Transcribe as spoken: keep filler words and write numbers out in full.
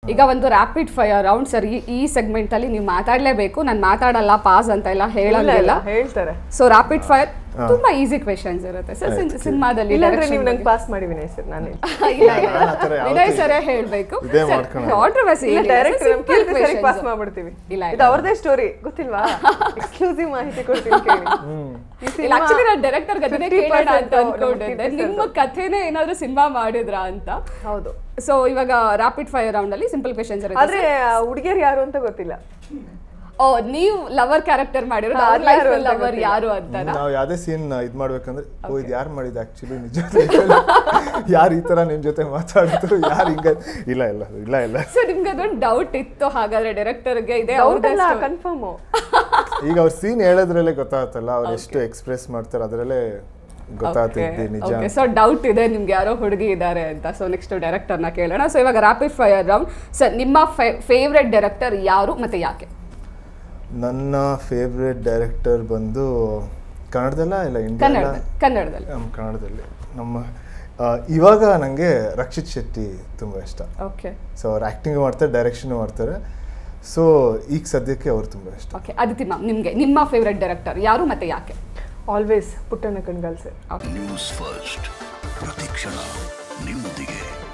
ಈಗ ಒಂದು rapid fire round sir, ಈ ಸೆಗ್ಮೆಂಟ್ ಅಲ್ಲಿ ನೀವು ಮಾತಾಡಲೇಬೇಕು, ನಾನು ಮಾತಾಡಲ್ಲ ಪಾಸ್ ಅಂತ ಎಲ್ಲ ಹೇಳಲ್ಲ ಹೇಳ್ತಾರೆ. ಸೊ ರ್ಯಾಪಿಡ್ ಫೈರ್ ತುಂಬಾ ಈಸಿ ಕ್ವೆಶ್ಚನ್ಸ್ ಇರುತ್ತೆ ಸರ್ ಸಿನಿಮಾದಲ್ಲಿ. ಇಲ್ಲಾಂದ್ರೆ ನೀವು ನಂಗೆ ಪಾಸ್ ಮಾಡಿ ವಿನಯ್ ಸರ್. ನಾನು ವಿನಯ್ ಸರೇ ಹೇಳ್ಬೇಕು, ಕಾಂಟ್ರವರ್ಸಿ ಡೈರೆಕ್ಟ್ ಪಾಸ್ ಮಾಡ್ಬಿಡ್ತೀವಿ. ಇದು ಅವ್ರದೇ ಸ್ಟೋರಿ ಗೊತ್ತಿಲ್ವಾ, ಎಕ್ಸ್ಕ್ಲೂಸಿವ್ ಮಾಹಿತಿ ಕೊಡ್ತೀನಿ ಕೇಳಿ. ಆಕ್ಚುಲಿ ನಾನು ಡೈರೆಕ್ಟರ್ ಕಥೆನೇ ಕೇಳೋಣ ಅಂತ ಅನ್ಕೊಂಡಿದ್ದೆ, ನಿಮ್ಮ ಕಥೆನೇ ಏನಾದ್ರು ಸಿನಿಮಾ ಮಾಡಿದ್ರಾ ಅಂತ. ಹೌದು. ಸೊ ಇವಾಗ ರ್ಯಾಪಿಡ್ ಫೈರ್ ರೌಂಡ್ ಅಲ್ಲಿ ಸಿಂಪಲ್ ಕ್ವೆಶ್ಚನ್ಸ್ ಇರುತ್ತೆ. ಆದ್ರೆ ಹುಡುಗಿಯರು ಯಾರು ಅಂತ ಗೊತ್ತಿಲ್ಲ. ಓ, ನೀವು ಲವರ್ ಕ್ಯಾರೆಕ್ಟರ್ ಮಾಡಿರೋದು, ಅವ್ರ ಲೈಫ್ ಲವರ್ ಯಾರು ಅಂತ. ನಾವು ಯಾವ್ದೇ ಸೀನ್ ಇದ್ ಮಾಡ್ಬೇಕಂದ್ರೆ ಓ ಇದು ಯಾರು ಮಾಡಿದ ಆಕ್ಚುಲಿ ನಿಜ ಯಾರು ಈ ತರ ನಿಮ್ ಜೊತೆ ಮಾತಾಡ್ತಾರೆ ಯಾರು ಹಿಂಗ ಇಲ್ಲ ಇಲ್ಲ ಇಲ್ಲ ಇಲ್ಲ ಸೊ ನಿಮ್ಗೆ ಅದೊಂದು ಡೌಟ್ ಇತ್ತು ಹಾಗಾದ್ರೆ ಡೈರೆಕ್ಟರ್ಗೆ? ಇದೆ ಅವ್ರದೆಲ್ಲ ಕನ್ಫರ್ಮ್. ಈಗ ಅವ್ರ ಸೀನ್ ಹೇಳೋದ್ರಲ್ಲೇ ಗೊತ್ತಾಗುತ್ತಲ್ಲ, ಅವ್ರು ಎಷ್ಟು ಎಕ್ಸ್ಪ್ರೆಸ್ ಮಾಡ್ತಾರೆ ಅದರಲ್ಲೇ ಗೊತ್ತಾಗ್ತಿದ್ದೆ ನಿಜ. ಸೊ ಡೌಟ್ ಇದೆ ನಿಮ್ಗೆ ಯಾರೋ ಹುಡುಗಿ ಇದ್ದಾರೆ ಅಂತ. ಸೊ ನೆಕ್ಸ್ಟ್ ಡೈರೆಕ್ಟರ್ನ ಕೇಳೋಣ. ಸೊ ಇವಾಗ ರ್ಯಾಪಿಡ್ ಫೈರ್ ರೌಂಡ್ ಸರ್, ನಿಮ್ಮ ಫೇವ್ರೆಟ್ ಡೈರೆಕ್ಟರ್ ಯಾರು ಮತ್ತೆ ಯಾಕೆ? ನನ್ನ ಫೇವ್ರೆಟ್ ಡೈರೆಕ್ಟರ್ ಬಂದು ಕನ್ನಡದಲ್ಲ ಇಲ್ಲ ಇಂಡಿಯಾ? ಕನ್ನಡದಲ್ಲಿ. ನಮ್ಮ ಕನ್ನಡದಲ್ಲಿ ನಮ್ಮ ಇವಾಗ ನನಗೆ ರಕ್ಷಿತ್ ಶೆಟ್ಟಿ ತುಂಬ ಇಷ್ಟ. ಓಕೆ. ಸೊ ಅವ್ರು ಆ್ಯಕ್ಟಿಂಗ್ ಮಾಡ್ತಾರೆ, ಡೈರೆಕ್ಷನ್ ಮಾಡ್ತಾರೆ. ಸೊ ಈಗ ಸದ್ಯಕ್ಕೆ ಅವ್ರು ತುಂಬ ಇಷ್ಟ. ಓಕೆ. ಅದಿತಿ ಮ್ಯಾಮ್, ನಿಮಗೆ ನಿಮ್ಮ ಫೇವ್ರೆಟ್ ಡೈರೆಕ್ಟರ್ ಯಾರು ಮತ್ತೆ ಯಾಕೆ? Always Puttanna Kanagal sir. News first ಪ್ರತಿಕ್ಷಣ ನಿಮ್ಮೊಂದಿಗೆ.